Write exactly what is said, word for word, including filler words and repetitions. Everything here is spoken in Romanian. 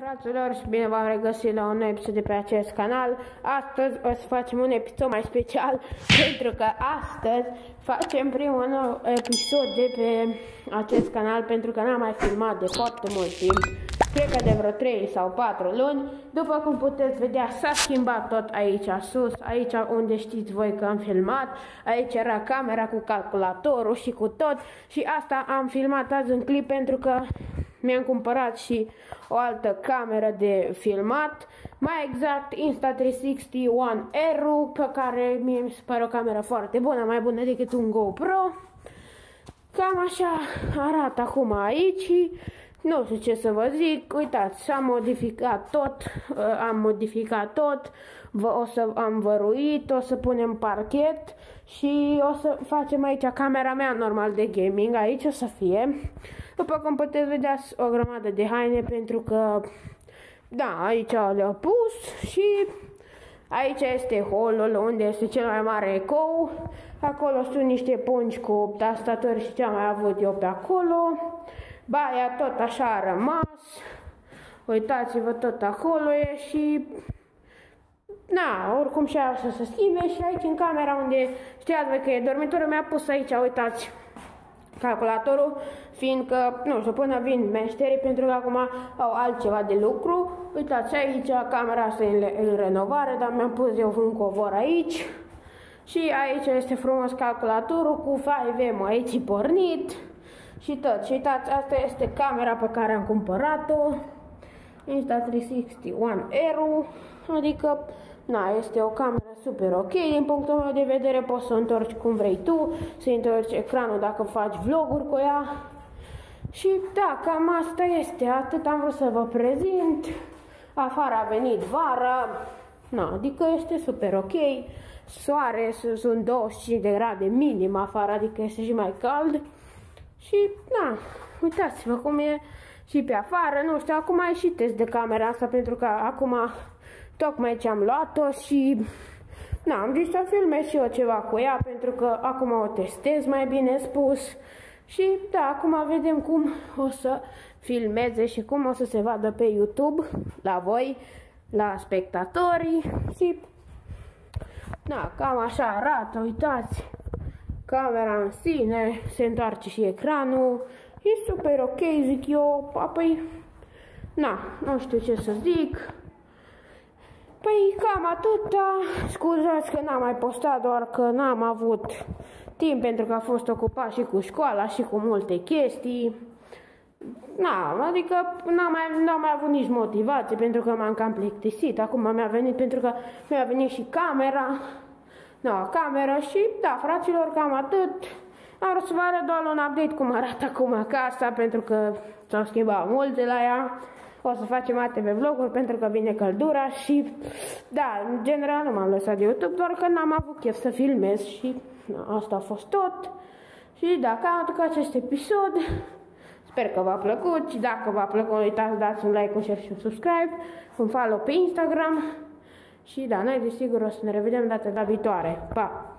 Fraților, și bine v-am regăsit la un nou episod de pe acest canal. Astăzi o să facem un episod mai special, pentru că astăzi facem primul nou episod de pe acest canal, pentru că n-am mai filmat de foarte mult timp. Cred că de vreo trei sau patru luni. După cum puteți vedea, s-a schimbat tot aici sus, aici unde știți voi că am filmat. Aici era camera cu calculatorul și cu tot. Și asta am filmat azi în clip pentru că mi-am cumpărat și o altă cameră de filmat, mai exact Insta trei sixty One R, pe care mie mi se pare o cameră foarte bună, mai bună decât un GoPro. Cam așa arată acum aici. Nu știu ce să vă zic, uitați, am modificat tot, am modificat tot, o să am văruit, o să punem parchet și o să facem aici camera mea normal de gaming, aici o să fie. După cum puteți vedea, o grămadă de haine pentru că, da, aici le-au pus și aici este hall-ul unde este cel mai mare ecou. Acolo sunt niște pungi cu tastaturi și ce am mai avut eu pe acolo. Baia tot așa a rămas. Uitați-vă, tot acolo e și... Na, oricum și aia o să se schimbe. Și aici în camera unde știați voi că e dormitorul, mi-a pus aici, uitați, calculatorul, fiindcă, nu știu, până vin meșterii, pentru că acum au altceva de lucru. Uitați, aici camera asta e în renovare, dar mi-am pus eu un covor aici. Și aici este frumos calculatorul cu cinci M aici pornit. Și tot, și uitați, asta este camera pe care am cumpărat-o, Insta trei sixty One R, adică, na, este o cameră super ok, din punctul meu de vedere, poți să o întorci cum vrei tu, să întorci ecranul dacă faci vloguri cu ea. Și da, cam asta este, atât am vrut să vă prezint. Afară a venit vara, na, adică este super ok, soare, sunt douăzeci și cinci de grade minim afară, adică este și mai cald. Și, da, uitați-vă cum e și pe afară, nu știu, acum ai și test de camera asta, pentru că acum tocmai ce am luat-o și, da, am zis să filmez și eu ceva cu ea, pentru că acum o testez, mai bine spus. Și, da, acum vedem cum o să filmeze și cum o să se vadă pe YouTube, la voi, la spectatorii și, da, cam așa arată, uitați. Camera în sine, se întoarce și ecranul, e super ok, zic eu, apoi, na, nu știu ce să zic. Păi cam atâta, scuzați că n-am mai postat, doar că n-am avut timp pentru că a fost ocupat și cu școala și cu multe chestii. Na, adică n-am mai, n-am mai avut nici motivație pentru că m-am cam plictisit, acum mi-a venit pentru că mi-a venit și camera. Da, cameră și, da, fraților, cam atât. Am vrut să vă arăt doar un update cum arată acum casa, pentru că s-au schimbat multe la ea. O să facem A T V vloguri pentru că vine căldura și, da, în general nu m-am lăsat de YouTube, doar că n-am avut chef să filmez și, da, asta a fost tot. Și, da, cam atât cu acest episod. Sper că v-a plăcut și dacă v-a plăcut, nu uitați, dați un like, un share și un subscribe, un follow pe Instagram. Și da, noi desigur o să ne revedem data la viitoare. Pa!